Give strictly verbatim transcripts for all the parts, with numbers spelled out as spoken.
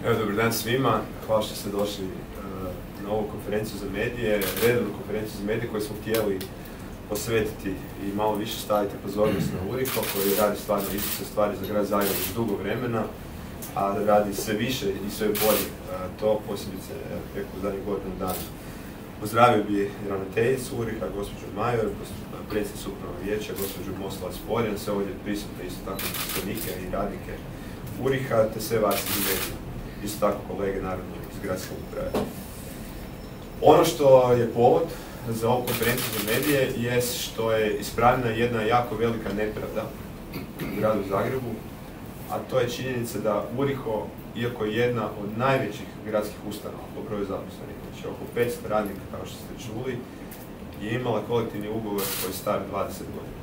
Evo, dobar dan svima. Hvala što ste došli na ovu konferenciju za medije, redovnu konferenciju za medije koju smo htjeli posvetiti i malo više staviti pozornost na URIHO, koji radi stvarno izvrsne stvari za grad Zagreb već dugo vremena, a radi sve više i sve bolje. To posebice preko zadnjih godinu dana. Pozdravio bi ravnateljicu URIHA, gospođu Major, predsjednicu upravnog vijeća, gospođu Moslava-Sporjan, sve ovdje prisutne isto tako zaposlenike i radnike URIHA, te sve vas iz medija. Isto tako kolege, naravno, iz gradske uprave. Ono što je povod za ovu konferenciju za medije je što je ispravljena jedna jako velika nepravda u gradu Zagrebu, a to je činjenica da URIHO, iako je jedna od najvećih gradskih ustanova po broju zaposlenih, znači oko petsto radnika, kao što ste čuli, je imala kolektivni ugovor koji je star dvadeset godina.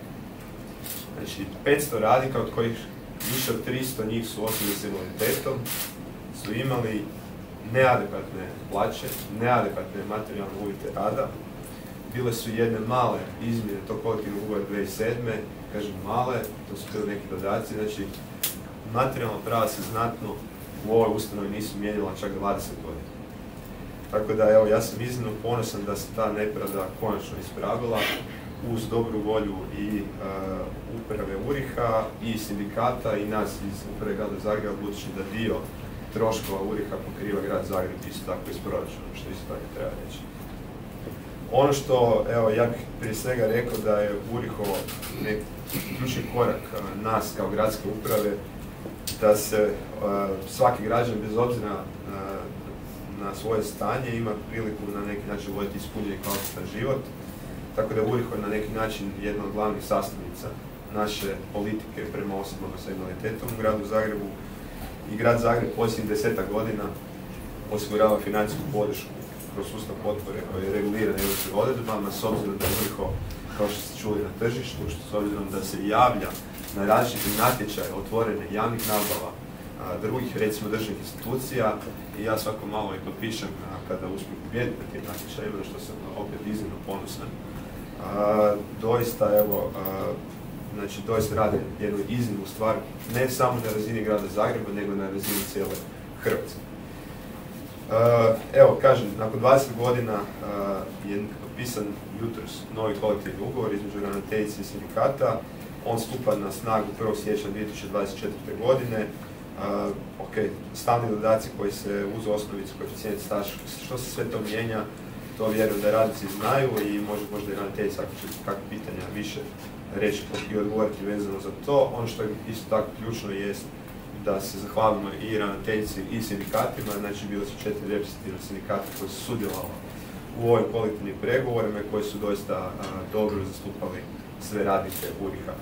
Znači, petsto radnika, od kojih više od tristo njih su osobe s invaliditetom, su imali neadekvatne plaće, neadekvatne materijalne uvjete rada. Bile su jedne male izmjene tog kolektivnog ugovora dvije tisuće sedme. Kažem male, to su bili neki dodaci, znači materijalna prava se znatno u ovoj ustanovi nisu mijenjala čak dvadeset godina. Tako da, evo, ja sam iznimno ponosan da se ta nepravda konačno ispravila uz dobru volju i uh, uprave URIHA i sindikata i nas iz uprave Grada Zagreba, budući da dio troškova URIHA pokriva grad Zagreb isto tako iz proračuna, što isto tako treba reći. Ono što, evo, ja bih prije svega rekao da je URIHO neki ključni korak uh, nas kao gradske uprave, da se uh, svaki građan, bez obzira uh, na svoje stanje, ima priliku na neki način voditi ispunjen i kvalitetan život. Tako da URIHO je na neki način jedna od glavnih sastavnica naše politike prema osobama sa invaliditetom u gradu Zagrebu. I grad Zagreb posljednjih desetak godina osigurava financijsku podršku kroz sustav potpore koji je reguliran europskim odredbama, s obzirom da je URIHO, kao što ste čuli, na tržištu, što s obzirom da se javlja na različite natječaje otvorene javnih nabava a, drugih, recimo državnih institucija, i ja svako malo i potpišem kada uspijem pobijediti na tim natječajima, na što sam opet iznimno ponosan. A, doista, evo, a, znači doista rade jednu iznimnu stvar, ne samo na razini grada Zagreba, nego na razini cijele Hrvatske. Uh, evo, kažem, nakon dvadeset godina uh, je potpisan jutros novi kolektivni ugovor između ravnateljice i sindikata. On stupa na snagu prvog siječnja dvije tisuće dvadeset četvrte. godine. Uh, ok, stalni dodaci koji se uz osnovicu, koeficijent, staž, što se sve to mijenja, to vjerujem da radnici znaju i može, možda i ravnateljica ako će kakve pitanja više reći i odgovoriti vezano za to. Ono što je isto tako ključno jest da se zahvalimo i ravnateljici i sindikatima, znači bili su četiri reprezentativna sindikata koji su sudjelovali u ovim kolektivnim pregovorima i koji su doista a, dobro zastupali sve radnike URIHA.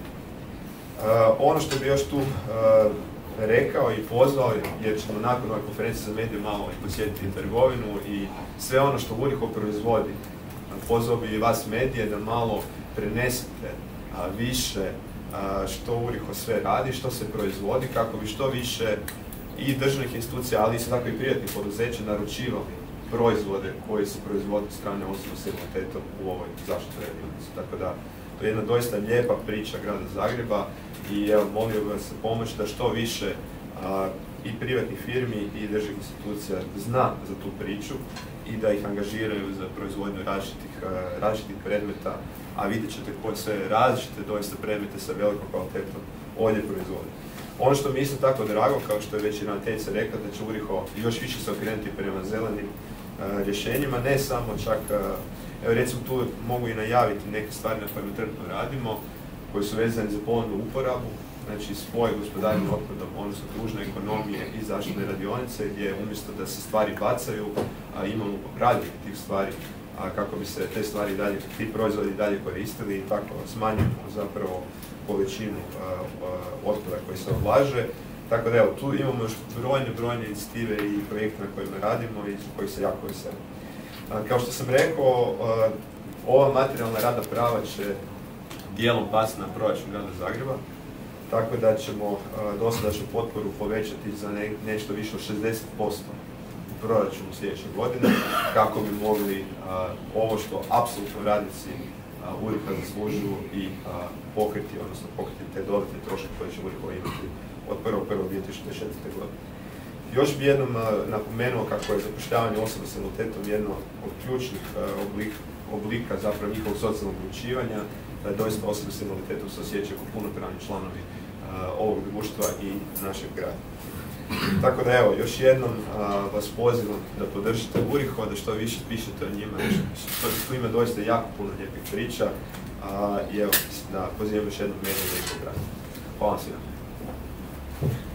Ono što bi još tu a, rekao i pozvao, jer ćemo nakon ove konferencije za medije malo i posjetiti trgovinu i sve ono što URIHO proizvodi, pozvao bi i vas medije da malo prenesete a, više što URIHO sve radi, što se proizvodi, kako bi što više i državnih institucija, ali isto tako i privatnih poduzeća naručivali proizvode koji se proizvode od strane osoba s invaliditetom u ovoj zaštitnoj radionici. Tako da, to je jedna doista lijepa priča grada Zagreba i evo, molio bih vas pomoć da što više a, i privatnih firmi i državnih institucija zna za tu priču i da ih angažiraju za proizvodnju različitih, različitih predmeta, a vidjet ćete koje sve različite doista predmete sa velikom kvalitetom ovdje proizvode. Ono što mi isto tako drago, kao što je već i ravnateljica rekla, da će URIHO još više se okrenuti prema zelenim uh, rješenjima, ne samo čak, uh, evo recimo tu mogu i najaviti neke stvari na kojima trenutno radimo, koji su vezani za ponovnu uporabu, znači spoj gospodarenja otpadom, odnosno kružne ekonomije i zaštitne radionice, gdje umjesto da se stvari bacaju, a imamo popravljanje tih stvari, a kako bi se te stvari dalje, ti proizvodi dalje koristili i tako smanjimo zapravo količinu otpada koji se odlaže. Tako da evo, tu imamo još brojne, brojne inicijative i projekte na kojima radimo i za kojih se jako veselim. Kao što sam rekao, ova materijalna rada prava će dijelom pasti na proračun grada Zagreba, tako da ćemo dosadašnju potporu povećati za ne, nešto više od šezdeset posto u proračunu sljedeće godine, kako bi mogli a, ovo što apsolutno radnici URIHA zaslužuju i a, pokriti, odnosno pokriti te dodatne troške koje će URIHO imati od prvog prvog dvije tisuće četvrte. godine. Još bi jednom napomenuo kako je zapošljavanje osoba s invaliditetom jedno od ključnih oblik, oblika zapravo njihovog socijalnog uključivanja, da je doista osobe s invaliditetom se osjećaju kao punopravni članovi ovog društva i našeg grada. Tako da evo, još jednom uh, vas pozivam da podržite URIHO, da što više pišete o njima, što tu ima doista jako puno lijepih priča uh, i evo, da pozivam još jednom mediju da ih obrati. Hvala svima.